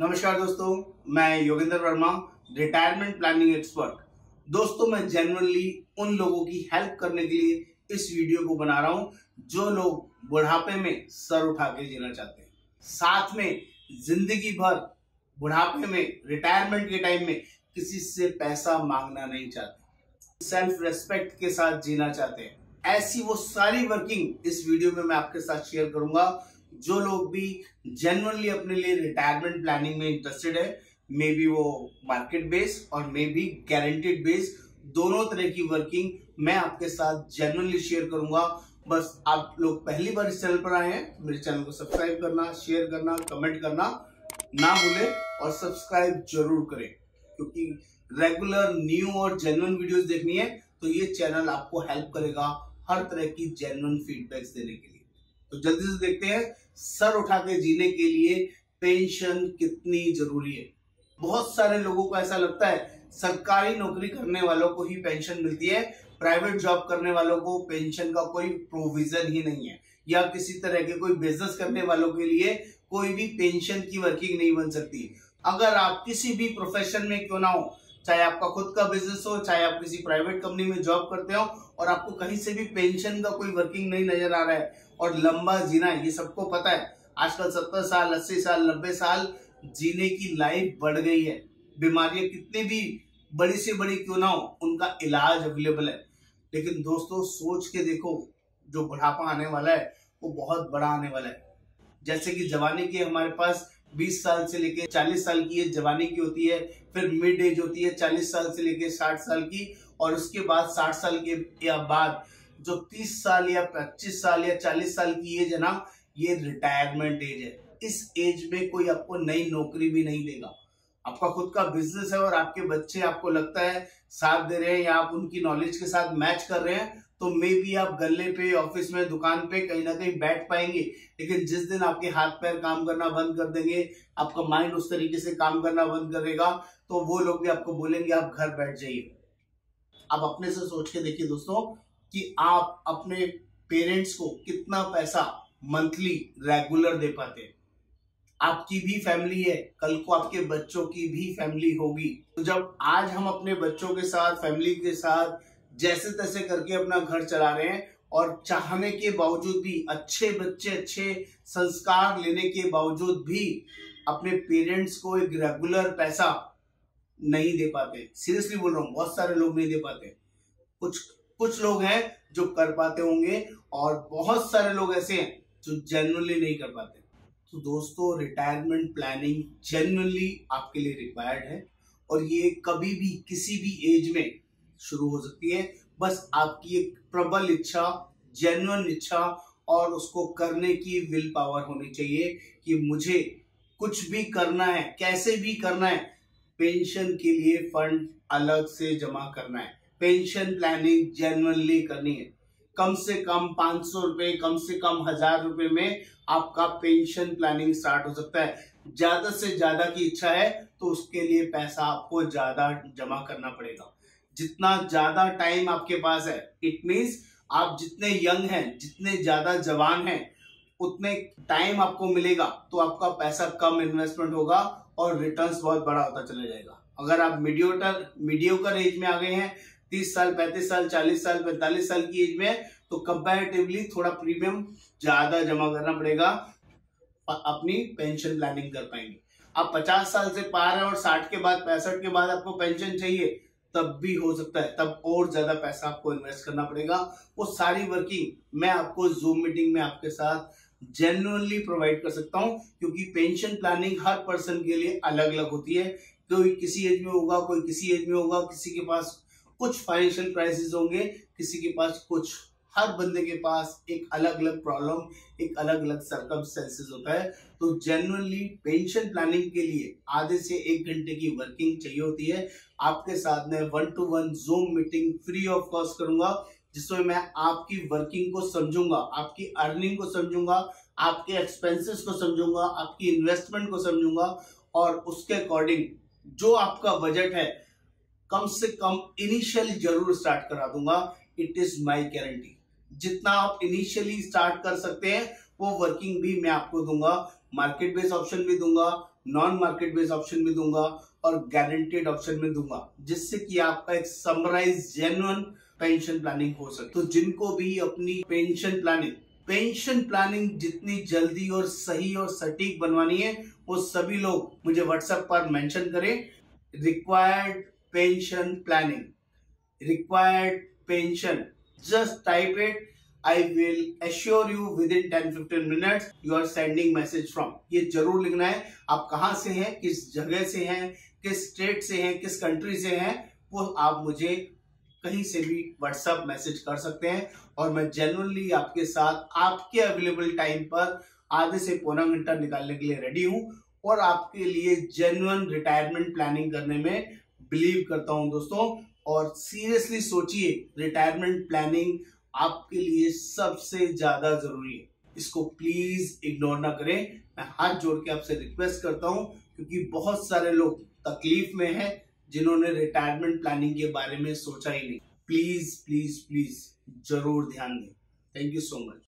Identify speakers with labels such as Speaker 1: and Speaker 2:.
Speaker 1: नमस्कार दोस्तों, मैं Yogendra Verma, retirement planning expert. दोस्तों, मैं जेन्युइनली उन लोगों की हेल्प करने के लिए इस वीडियो को बना रहा हूं जो लोग बुढ़ापे में सर उठा के जीना चाहते हैं, साथ में जिंदगी भर बुढ़ापे में रिटायरमेंट के टाइम में किसी से पैसा मांगना नहीं चाहते, सेल्फ रेस्पेक्ट के साथ जीना चाहते हैं। ऐसी वो सारी वर्किंग इस वीडियो में मैं आपके साथ शेयर करूंगा। जो लोग भी जेन्युइनली अपने लिए रिटायरमेंट प्लानिंग में इंटरेस्टेड है, मे बी वो मार्केट बेस और मे बी गारंटीड बेस, दोनों तरह की वर्किंग मैं आपके साथ जेन्युइनली शेयर करूंगा। बस आप लोग पहली बार इस चैनल पर आए हैं, मेरे चैनल को सब्सक्राइब करना, शेयर करना, कमेंट करना ना भूलें और सब्सक्राइब जरूर करें, क्योंकि रेगुलर न्यू और जेन्युइन वीडियोस देखनी है तो ये चैनल आपको हेल्प करेगा हर तरह की जेन्युइन फीडबैक्स देने के लिए। तो जल्दी से देखते हैं, सर उठा के जीने के लिए पेंशन कितनी जरूरी है। बहुत सारे लोगों को ऐसा लगता है सरकारी नौकरी करने वालों को ही पेंशन मिलती है, प्राइवेट जॉब करने वालों को पेंशन का कोई प्रोविजन ही नहीं है, या किसी तरह के कोई बिजनेस करने वालों के लिए कोई भी पेंशन की वर्किंग नहीं बन सकती। अगर आप किसी भी प्रोफेशन में क्यों ना हो, चाहे आपका खुद का बिजनेस हो, चाहे आप किसी प्राइवेट कंपनी में जॉब करते हो और आपको कहीं से भी पेंशन का कोई वर्किंग नहीं नजर आ रहा है और लंबा जीना है, ये सबको पता है। आजकल 70 साल, 80 साल, 90 साल जीने की लाइफ बढ़ गई है। बीमारियां कितनी भी बड़ी से बड़ी क्यों ना हो, उनका इलाज अवेलेबल है। लेकिन दोस्तों, सोच के देखो, जो बुढ़ापा आने वाला है वो बहुत बड़ा आने वाला है। जैसे कि जवानी के हमारे पास 20 साल से लेके 40 साल की एज जवानी की होती है, फिर मिड एज होती है 40 साल से लेके 60 साल की, और उसके बाद 60 साल के या बाद जो 30 साल या 25 साल या 40 साल की एज है ना, ये रिटायरमेंट एज है। इस एज में कोई आपको नई नौकरी भी नहीं देगा। आपका खुद का बिजनेस है और आपके बच्चे आपको लगता है साथ दे रहे हैं या आप उनकी नॉलेज के साथ मैच कर रहे हैं, तो मे बी आप गल्ले पे, ऑफिस में, दुकान पे कहीं ना कहीं बैठ पाएंगे। लेकिन जिस दिन आपके हाथ पैर काम करना बंद कर देंगे, आपका माइंड उस तरीके से काम करना बंद करेगा, तो वो लोग भी आपको बोलेंगे आप घर बैठ जाइए। आप अपने से सोच के देखिए दोस्तों कि आप अपने पेरेंट्स को कितना पैसा मंथली रेगुलर दे पाते हैं। आपकी भी फैमिली है, कल को आपके बच्चों की भी फैमिली होगी। तो जब आज हम अपने बच्चों के साथ, फैमिली के साथ जैसे तैसे करके अपना घर चला रहे हैं और चाहने के बावजूद भी, अच्छे बच्चे, अच्छे संस्कार लेने के बावजूद भी अपने पेरेंट्स को एक रेगुलर पैसा नहीं दे पाते। सीरियसली बोल रहा हूं, बहुत सारे लोग नहीं दे पाते। कुछ लोग हैं जो कर पाते होंगे और बहुत सारे लोग ऐसे हैं जो जेन्युइनली नहीं कर पाते। तो दोस्तों, रिटायरमेंट प्लानिंग जेन्युइनली आपके लिए रिक्वायर्ड है और ये कभी भी किसी भी एज में शुरू हो सकती है। बस आपकी एक प्रबल इच्छा, जेन्युइन इच्छा और उसको करने की विल पावर होनी चाहिए कि मुझे कुछ भी करना है, कैसे भी करना है। पेंशन के लिए फंड अलग से जमा करना है, पेंशन प्लानिंग जेन्युइनली करनी है। कम से कम 500 रुपए, कम से कम 1000 रुपए में आपका पेंशन प्लानिंग स्टार्ट हो सकता है। ज्यादा से ज्यादा की इच्छा है तो उसके लिए पैसा आपको ज्यादा जमा करना पड़ेगा। जितना ज्यादा टाइम आपके पास है, इट मीन्स आप जितने यंग हैं, जितने ज्यादा जवान हैं, उतने टाइम आपको मिलेगा तो आपका पैसा कम इन्वेस्टमेंट होगा और रिटर्न्स बहुत बड़ा होता चला जाएगा। अगर आप मीडियोकर एज में आ गए हैं, 30 साल, 35 साल, 40 साल, 45 साल की एज में, तो कंपैरेटिवली थोड़ा प्रीमियम ज्यादा जमा करना पड़ेगा, अपनी पेंशन प्लानिंग कर पाएंगे। आप 50 साल से पार है और 60 के बाद, 65 के बाद आपको पेंशन चाहिए, तब भी हो सकता है, तब और ज्यादा पैसा आपको इन्वेस्ट करना पड़ेगा। वो सारी वर्किंग मैं आपको जूम मीटिंग में आपके साथ जेन्युइनली प्रोवाइड कर सकता हूं, क्योंकि पेंशन प्लानिंग हर पर्सन के लिए अलग अलग होती है। कोई किसी एज में होगा, कोई किसी एज में होगा, किसी के पास कुछ फाइनेंशियल क्राइसिस होंगे, किसी के पास कुछ। हर बंदे के पास एक अलग अलग प्रॉब्लम, एक अलग अलग सर्कमस्टेंसेस होता है। तो जेन्युइनली पेंशन प्लानिंग के लिए आधे से 1 घंटे की वर्किंग चाहिए होती है। आपके साथ में 1-to-1 zoom meeting free of cost करूंगा, जिसमें मैं आपकी वर्किंग को समझूंगा, आपकी अर्निंग को समझूंगा, आपके एक्सपेंसेस को समझूंगा, आपकी इन्वेस्टमेंट को समझूंगा और उसके अकॉर्डिंग जो आपका बजट है, कम से कम इनिशियली जरूर स्टार्ट करा दूंगा। It is my guarantee. जितना आप इनिशियली स्टार्ट कर सकते हैं वो वर्किंग भी मैं आपको दूंगा, मार्केट बेस्ड ऑप्शन भी दूंगा, नॉन मार्केट बेस्ड ऑप्शन भी दूंगा और गारंटेड ऑप्शन भी दूंगा, जिससे कि आपका एक समराइज जेन्युइन पेंशन प्लानिंग हो सके। तो जिनको भी अपनी पेंशन प्लानिंग जितनी जल्दी और सही और सटीक बनवानी है, वो सभी लोग मुझे व्हाट्सएप पर मेंशन करें, required pension planning, required pension, just type it. I will assure you within 10-15 minutes you are sending message from. ये जरूर लिखना है आप कहां से हैं, किस जगह से हैं, किस स्टेट से हैं, किस कंट्री से हैं, वो आप मुझे कहीं से भी व्हाट्सएप मैसेज कर सकते हैं और मैं जेन्युइनली आपके साथ आपके अवेलेबल टाइम पर आधे से पौना घंटा निकालने के लिए रेडी हूं और आपके लिए जेन्युइन रिटायरमेंट प्लानिंग करने में बिलीव करता हूं दोस्तों। और सीरियसली सोचिए, रिटायरमेंट प्लानिंग आपके लिए सबसे ज्यादा जरूरी है, इसको प्लीज इग्नोर ना करें। मैं हाथ जोड़ के आपसे रिक्वेस्ट करता हूं, क्योंकि बहुत सारे लोग तकलीफ में हैं जिन्होंने रिटायरमेंट प्लानिंग के बारे में सोचा ही नहीं। प्लीज प्लीज प्लीज जरूर ध्यान दें। Thank you so much.